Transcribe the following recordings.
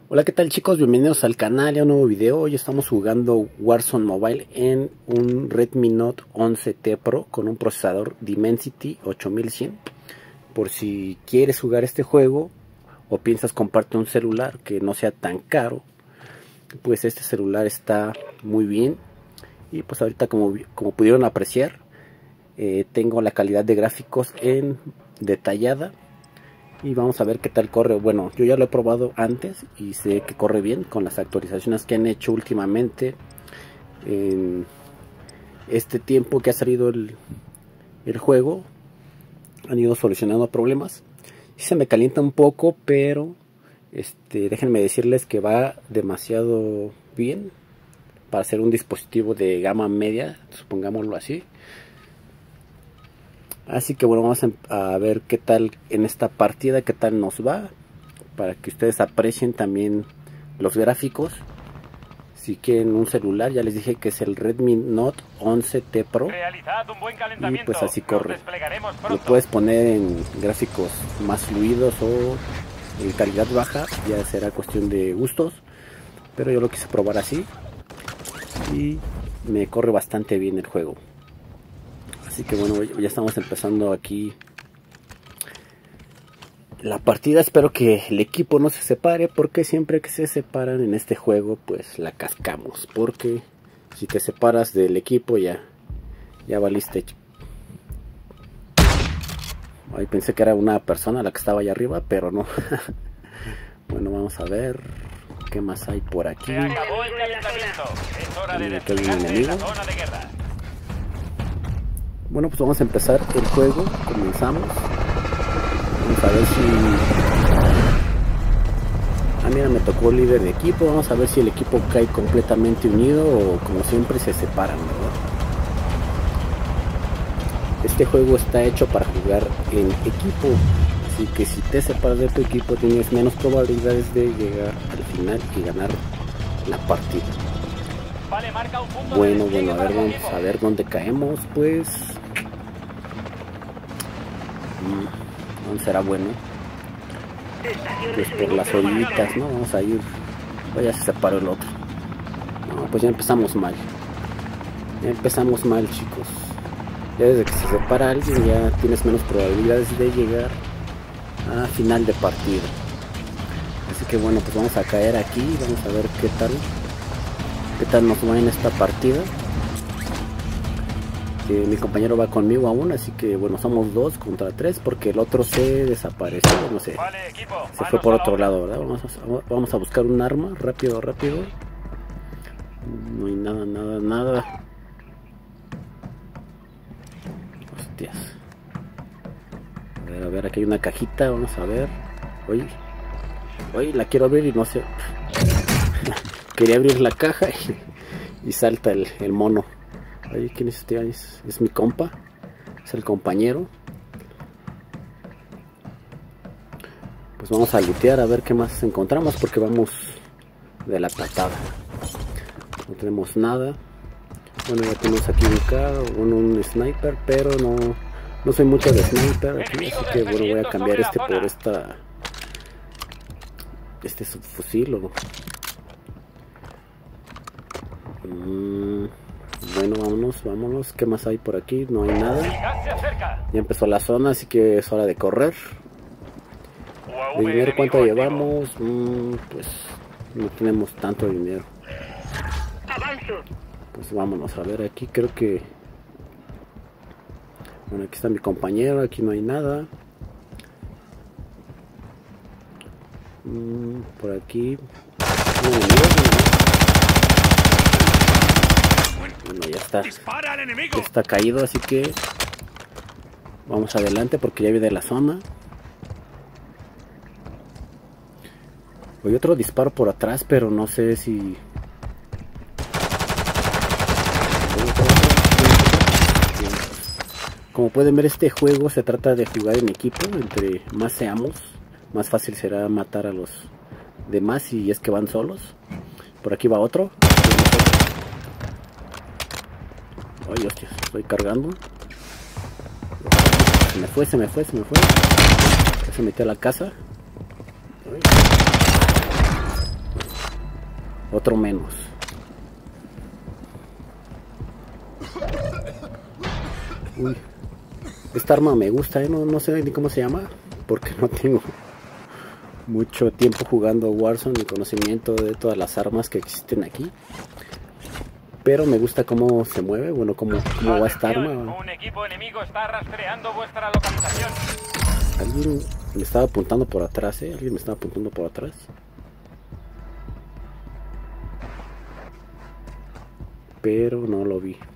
Hola, ¿qué tal chicos? Bienvenidos al canal y a un nuevo video. Hoy estamos jugando Warzone Mobile en un Redmi Note 11T Pro con un procesador Dimensity 8100. Por si quieres jugar este juego o piensas comprarte un celular que no sea tan caro, pues este celular está muy bien. Y pues ahorita como pudieron apreciar, tengo la calidad de gráficos en detallada. Y vamos a ver qué tal corre. Bueno, yo ya lo he probado antes y sé que corre bien con las actualizaciones que han hecho últimamente. En este tiempo que ha salido el juego, han ido solucionando problemas. Y se me calienta un poco, pero déjenme decirles que va demasiado bien para ser un dispositivo de gama media, supongámoslo así. Así que bueno, vamos a ver qué tal en esta partida, qué tal nos va, para que ustedes aprecien también los gráficos. Si quieren un celular, ya les dije que es el Redmi Note 11T Pro. Y pues así corre. Lo puedes poner en gráficos más fluidos o en calidad baja, ya será cuestión de gustos. Pero yo lo quise probar así y me corre bastante bien el juego. Así que bueno, ya estamos empezando aquí la partida. Espero que el equipo no se separe, porque siempre que se separan en este juego pues la cascamos. Porque si te separas del equipo ya valiste. Ahí pensé que era una persona la que estaba allá arriba, pero no. Bueno, vamos a ver qué más hay por aquí. Se acabó el calentamiento. Es hora de Aquí hay un despegarse de enemigo. la zona de guerra. Bueno, pues vamos a empezar el juego. Comenzamos. Vamos a ver si... Ah, mira, me tocó líder de equipo. Vamos a ver si el equipo cae completamente unido o como siempre se separan, ¿verdad? Este juego está hecho para jugar en equipo. Así que si te separas de tu equipo tienes menos probabilidades de llegar al final y ganar la partida. Vale, marca un punto Bueno, de a ver, vamos a ver dónde caemos, pues. ¿Dónde será bueno? Pues por las orillitas, ¿no? Vamos a ir. Vaya, se separó el otro. No, pues ya empezamos mal. Ya empezamos mal, chicos. Ya desde que se separa alguien ya tienes menos probabilidades de llegar a final de partida. Así que bueno, pues vamos a caer aquí. Vamos a ver qué tal nos va en esta partida. Mi compañero va conmigo aún, así que bueno, somos 2 contra 3 porque el otro se desapareció, no sé, Vale, equipo, se fue por otro lado, ¿verdad? Vamos a buscar un arma, rápido. No hay nada. Hostias. A ver, aquí hay una cajita, vamos a ver. Oye, la quiero abrir y no sé. Quería abrir la caja y salta el mono. Oye, ¿quién es este? Es mi compa. Es el compañero. Pues vamos a lootear a ver qué más encontramos, porque vamos de la patada. No tenemos nada. Bueno, ya tenemos aquí un carro, un sniper, pero no soy mucho de sniper aquí, así que bueno, voy a cambiar por este subfusil o... Bueno, vámonos. ¿Qué más hay por aquí? No hay nada. Ya empezó la zona, así que es hora de correr. De dinero, ¿cuánto llevamos? Pues no tenemos tanto dinero. Pues vámonos a ver aquí, creo que... Bueno, aquí está mi compañero, aquí no hay nada. Por aquí... Bueno, ya está caído, así que vamos adelante porque ya viene la zona. Hay otro disparo por atrás, pero no sé si... Como pueden ver, este juego se trata de jugar en equipo. Entre más seamos, más fácil será matar a los demás si es que van solos. Por aquí va otro. Ay, hostia, estoy cargando. Se me fue. Ya se metió a la casa. Otro menos. Uy. Esta arma me gusta, no sé ni cómo se llama, porque no tengo mucho tiempo jugando Warzone ni conocimiento de todas las armas que existen aquí. Pero me gusta cómo se mueve, bueno, cómo va esta arma. Un equipo enemigo está rastreando vuestra localización. Alguien me estaba apuntando por atrás, alguien me estaba apuntando por atrás. Pero no lo vi.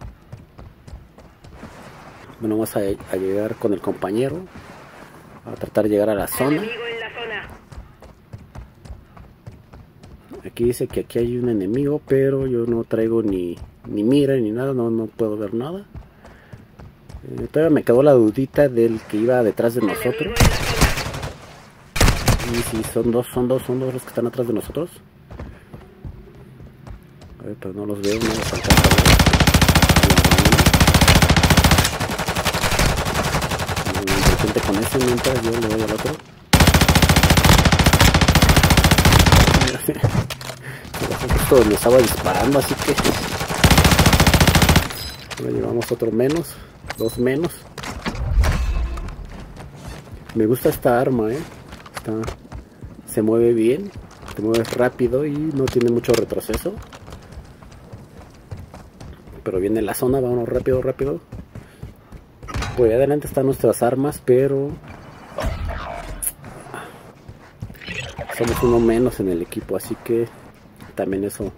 Bueno, vamos a llegar con el compañero. A tratar de llegar a la zona. Aquí dice que aquí hay un enemigo, pero yo no traigo ni mira ni nada, no puedo ver nada. Todavía me quedó la dudita del que iba detrás de nosotros. Y sí, son dos los que están atrás de nosotros. A ver, pero no los veo, no los alcanzo a ver. De repente con ese mientras yo le doy al otro. Justo me estaba disparando, así que ahora llevamos otro menos, dos menos. Me gusta esta arma, se mueve bien, se mueve rápido y no tiene mucho retroceso. Pero viene la zona, vámonos rápido. Pues adelante están nuestras armas, pero somos uno menos en el equipo, así que también eso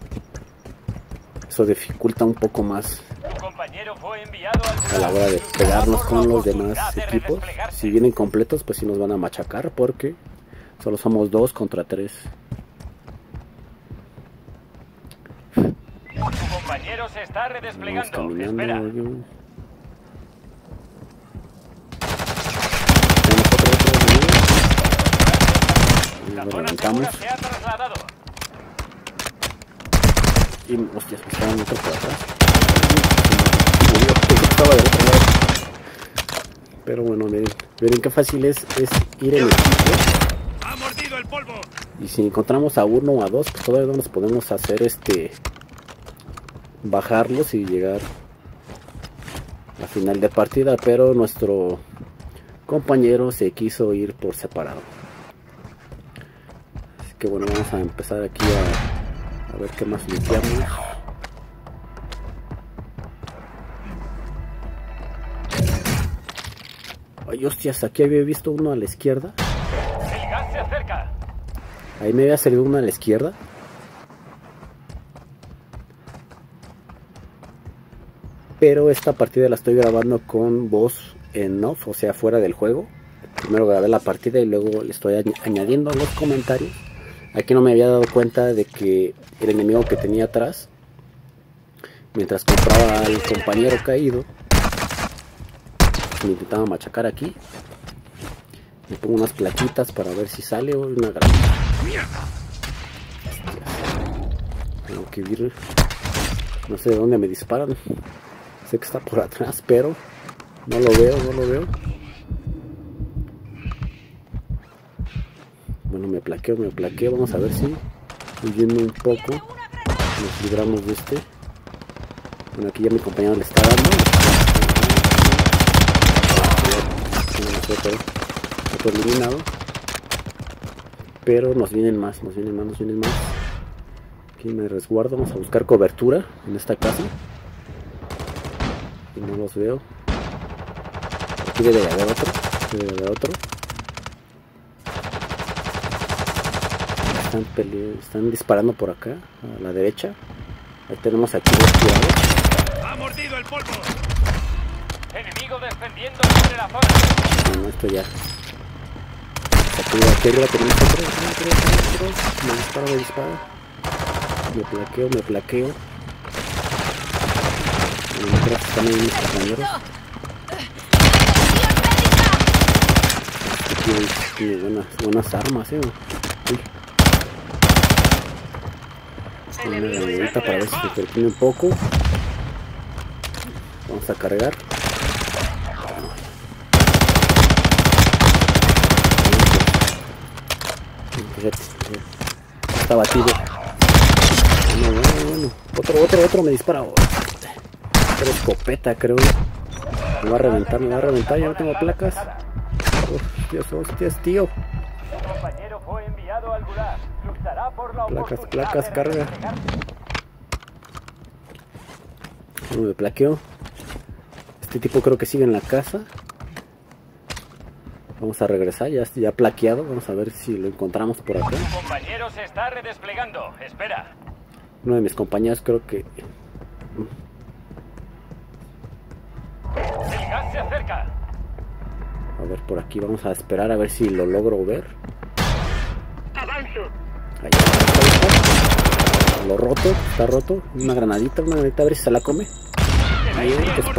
dificulta un poco más a la hora de pegarnos con los demás equipos. Si vienen completos, pues sí nos van a machacar, porque solo somos 2 contra 3. Tu compañero se está redesplegando. Vamos caminando. Espera. La Lo zona levantamos. segura se ha trasladado. Y hostias, me estaban otro por atrás. Estaba del otro lado. Pero bueno, miren qué fácil es ir en equipo. Ha mordido el polvo. Y si encontramos a uno o a dos, pues todavía no nos podemos hacer bajarlos y llegar a final de partida. Pero nuestro compañero se quiso ir por separado. Así que bueno, vamos a empezar aquí a ver qué más limpiamos. Ay, hostias, aquí había visto uno a la izquierda. El gas se acerca. Ahí me había salido uno a la izquierda. Pero esta partida la estoy grabando con voz en off, o sea, fuera del juego. Primero grabé la partida y luego le estoy añadiendo los comentarios. Aquí no me había dado cuenta de que el enemigo que tenía atrás, mientras compraba al compañero caído, me intentaba machacar aquí. Le pongo unas plaquitas para ver si sale o una granada. Tengo que ir. No sé de dónde me disparan. Sé que está por atrás, pero no lo veo. Bueno, me plaqueo. Vamos a ver si huyendo un poco nos libramos de este. Bueno, aquí ya mi compañero le está dando. Otro eliminado. Pero nos vienen más. Aquí me resguardo. Vamos a buscar cobertura en esta casa. Y no los veo. Aquí debe de haber otro. Están disparando por acá, a la derecha. Ahí tenemos aquí dos tirados. Ha mordido el polvo. Enemigo descendiendo sobre la zona. Bueno, esto ya. Aquí arriba tenemos otro. Me dispara. Me plaqueo. Mientras están ahí mis compañeros. Tiene buenas armas, Uy. Una granadita para ver si se termina un poco. Vamos a cargar. Está batido. Bueno. Otro me dispara. Otra escopeta, creo. Me va a reventar, ya no tengo placas. Hostias, tío. Placas, carga. No me plaqueo. Este tipo creo que sigue en la casa. Vamos a regresar, ya plaqueado. Vamos a ver si lo encontramos por acá. Tu compañero se está redesplegando. Espera. Uno de mis compañeros creo que... El gas se acerca. A ver, por aquí vamos a esperar a ver si lo logro ver. Avanzo. Ahí está. Lo roto, está roto. Una granadita, a ver si se la come. Ahí,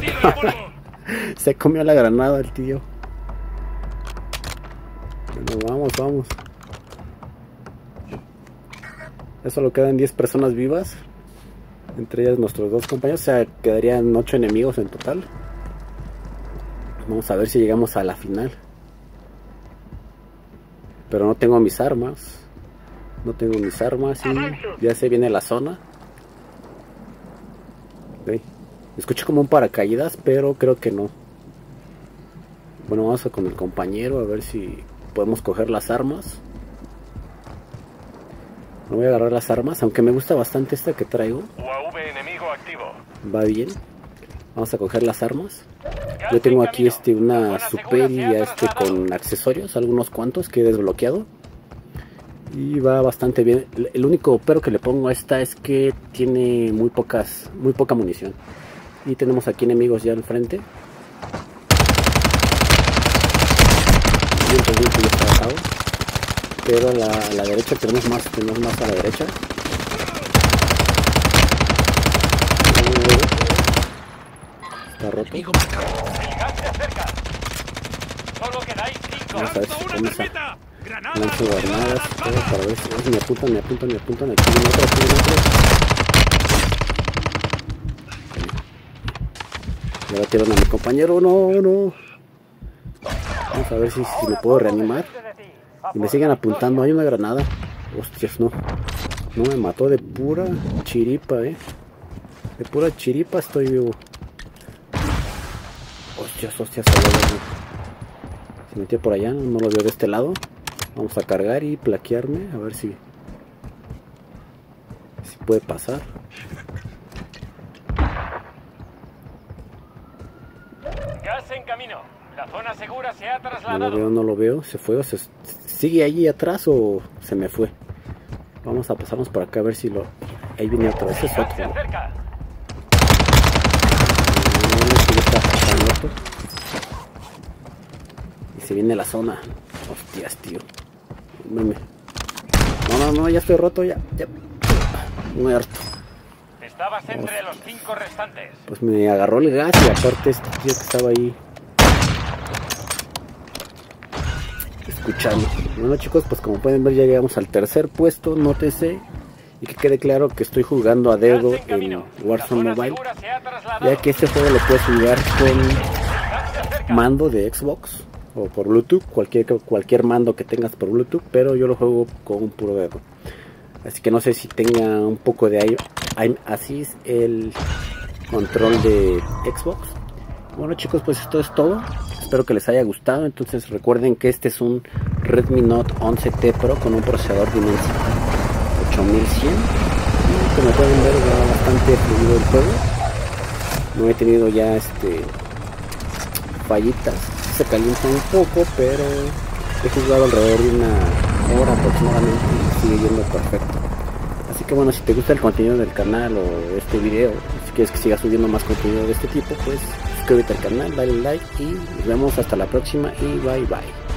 se comió la granada el tío. Bueno, vamos. Ya solo quedan 10 personas vivas. Entre ellas nuestros 2 compañeros. O sea, quedarían 8 enemigos en total. Vamos a ver si llegamos a la final. Pero no tengo mis armas. Y ya se viene la zona. Okay. Escuché como un paracaídas, pero creo que no. Bueno, vamos a con el compañero a ver si podemos coger las armas. No voy a agarrar las armas, aunque me gusta bastante esta que traigo. UAV enemigo activo. Va bien. Vamos a coger las armas. Yo tengo aquí una Superia con accesorios, algunos cuantos que he desbloqueado. Y va bastante bien. El único pero que le pongo a esta es que tiene muy poca munición. Y tenemos aquí enemigos ya al frente. Bien, ya está bajado. Pero a la derecha tenemos más a la derecha. Está roto. El gas se acerca. Solo quedáis 5. Vamos a ver si podemos lanzo granadas para ver si me apuntan. Aquí viene otro. Le batieron a mi compañero. No. Vamos a ver si me puedo reanimar. Y me siguen apuntando. Hay una granada. Hostias, no. No me mató de pura chiripa, De pura chiripa estoy vivo. Hostias. Se metió por allá. No lo veo de este lado. Vamos a cargar y plaquearme. A ver si puede pasar. Gas en camino. La zona segura se ha trasladado. No lo veo. Se fue. ¿Sigue allí atrás o se me fue? Vamos a pasarnos por acá a ver si lo... Ahí viene otro. Ese es otro. Y se viene la zona. Hostias, tío. No, ya estoy roto, ya. Muerto. Estabas entre los 5 restantes. Pues me agarró el gas y aparte este tío que estaba ahí escuchando. Bueno, chicos, pues como pueden ver ya llegamos al tercer puesto. Nótese y que quede claro que estoy jugando a dedo en Warzone Mobile, ya que este juego lo puedes jugar con mando de Xbox o por Bluetooth, cualquier mando que tengas por Bluetooth, pero yo lo juego con un puro dedo. Así que no sé si tenga un poco de aim assist el control de Xbox. Bueno, chicos, pues esto es todo. Espero que les haya gustado. Entonces recuerden que este es un Redmi Note 11T Pro con un procesador Dimensity 8100. Y como pueden ver va bastante fluido el juego. No he tenido ya fallitas. Se calienta un poco, pero he jugado alrededor de una hora aproximadamente y sigue yendo perfecto. Así que bueno, si te gusta el contenido del canal o este video, si quieres que siga subiendo más contenido de este tipo, pues suscríbete al canal, dale like y nos vemos hasta la próxima y bye bye.